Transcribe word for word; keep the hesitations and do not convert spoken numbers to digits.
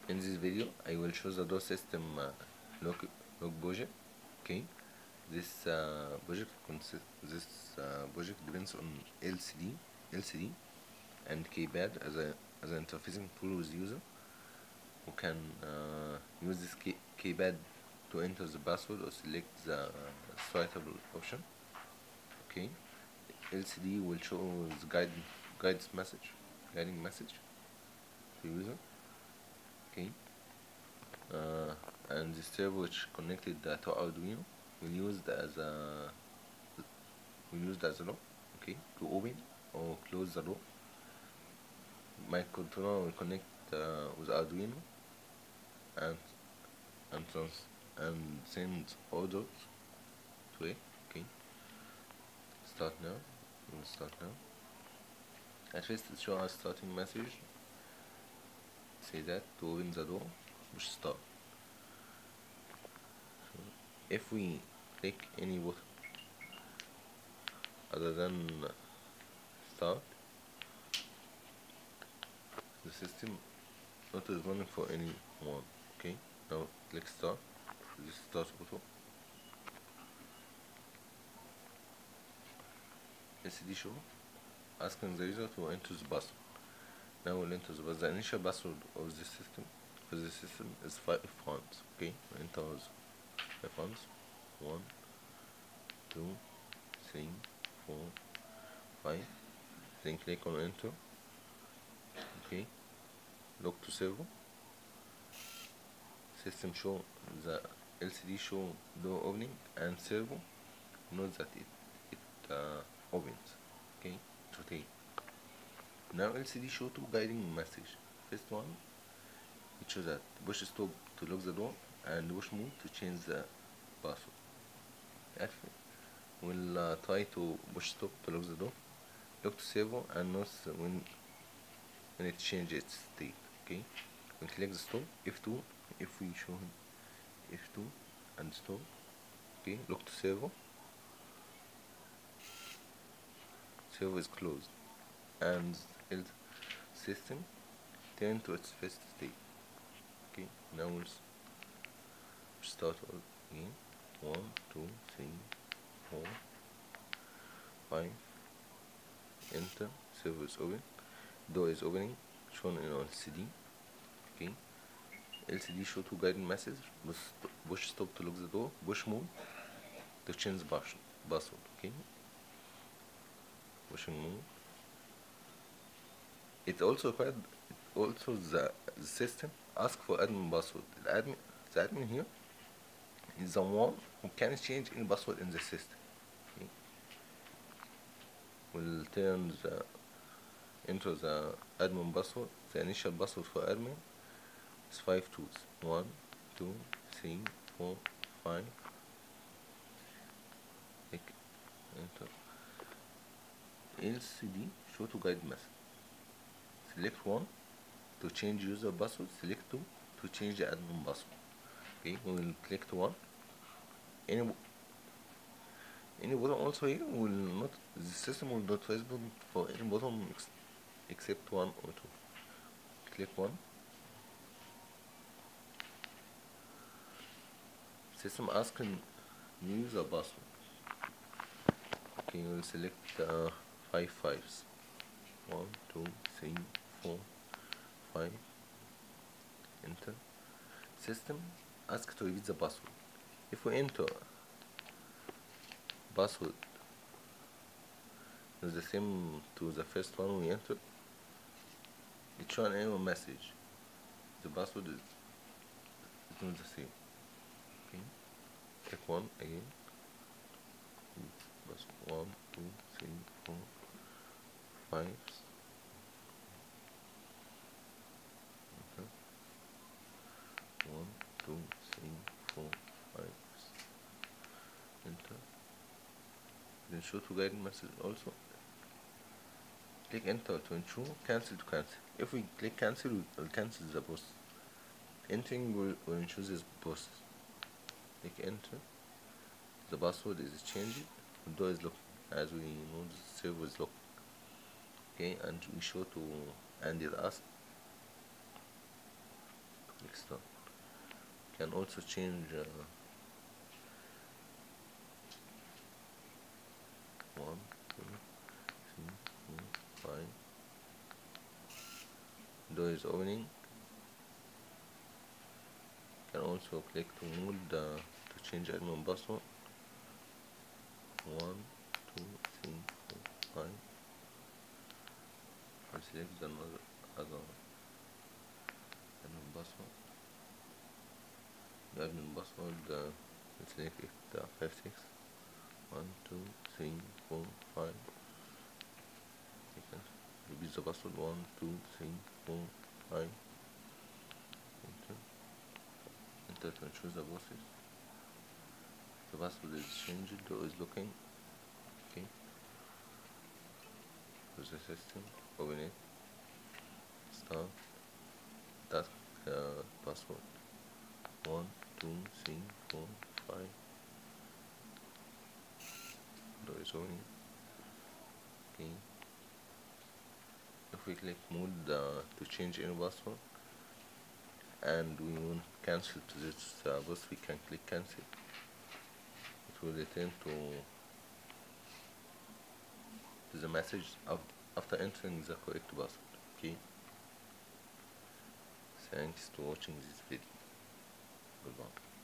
In this video, I will show the door system uh, log, log project. Okay, this uh, project consists. This uh, project depends on L C D, L C D, and keypad as a as an interfacing tool with user who can uh, use this key, keypad to enter the password or select the uh, suitable option. Okay, L C D will show the guide guides message, guiding message to user. Okay. Uh, and the server which connected uh, to Arduino will used as a will used as a lock, okay, to open or close the door. My controller will connect uh, with Arduino and and trans and send orders to it. Okay, start now. We'll start now. At first, it shows a starting message. Say that to open the door, push start. If we click any button other than start, the system not is running for any one. Okay, now click start. This start button. L C D show asking the user to enter the password. Now we'll enter the password. The initial password of the system for the system is five ones. Okay, enter five ones. One, two, three, four, five. Then click on enter. Okay. Lock to servo. System show the L C D show door opening and servo note that it it uh, opens. Okay. Rotate. Now L C D show two guiding message. First one, it shows that push stop to lock the door and push move to change the password. We'll uh, try to push stop to lock the door, lock to servo, and notice when when it changes its state. Okay, we'll click the stop F two if we show him F two and stop. Okay, lock to servo. Servo is closed, and the system turn to its first state. Okay, now we'll start again. One, two, three, four, five. Enter. Servo is open. Door is opening. Shown in L C D. Okay. L C D show two guiding message. Push stop to lock the door. Push move to change the password. Okay. Push and move. It also required. Also the, the system ask for admin password. The admin, the admin here is the one who can change any password in the system. Okay. We'll turn the enter the admin password. The initial password for admin is five twos. One, two, three, four, five. Click enter. L C D show to guide message. Select one to change user password. Select two to change the admin password. Okay, we will click to one. Any any button also here will not the system will not respond for any button ex except one or two. Click one. System asking user password. Okay, we will select uh, five fives. One, two, three, four, five. Enter. System ask to repeat the password. If we enter password is the same to the first one we entered, it shows an error message. The password is, is not the same. Okay, click one again. One, two, three, four, five. Okay. One, two, three, four, five. Enter. Then show to guiding message also. Click enter to ensure cancel to cancel. If we click cancel, we will cancel the process. Entering will, will ensure this process. Click enter. The password is changed. The door is locked. As we know, the server is locked. Okay, and we show to and it asks done. Can also change uh, one, two, three, four, five. Door is opening. Can also click to mode uh, to change admin password. One, two, three, four, five. And select the another other admin password. The admin password uh, select it uh, five six. One, two, three, four, five. You can repeat the password. One, two, three, four, five. Enter. Enter to choose the process. The password is changed or is looking. Okay. To the system. Open it. Start. Task uh, password. One, two, three, four, five. Door is opening. Okay. If we click mode uh, to change any password and we want cancel to this uh, post, we can click cancel. It will return to, to the message of, after entering the correct password. Okay. Thanks for watching this video. Goodbye.